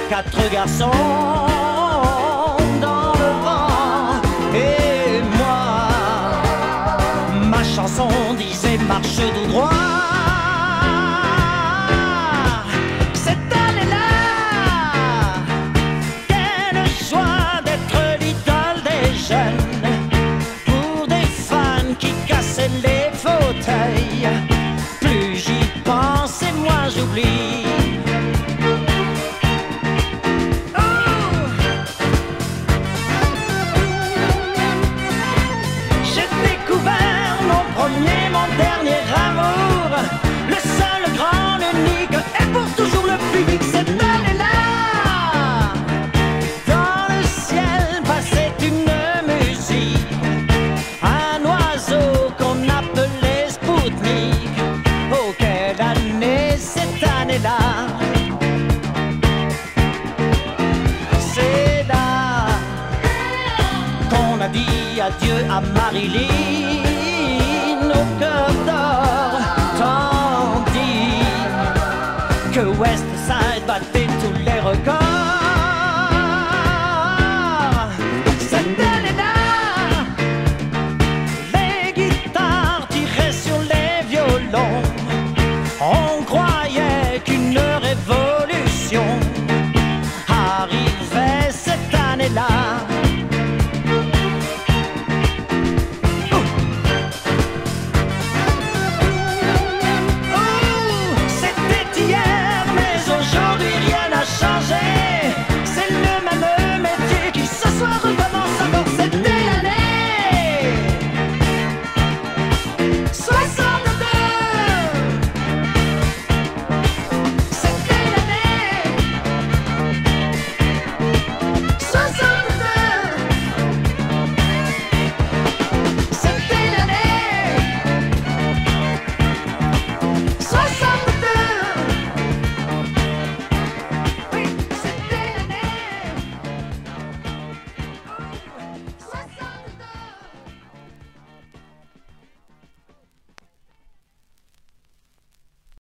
4 garçons dans le vent. Et moi, ma chanson disait marche tout droit. Cette année-là, quelle joie d'être l'idole des jeunes, pour des fans qui cassaient les fauteuils. Plus j'y pense et moins j'oublie. Mon dernier amour, le seul, grand, l'unique, et pour toujours le public. Cette année-là, dans le ciel passait une musique, un oiseau qu'on appelait Spoutnik. Oh, quelle année cette année-là! C'est là qu'on a dit adieu à Marilyn. Au cœur d'or, tandis que West Side battait tous les records.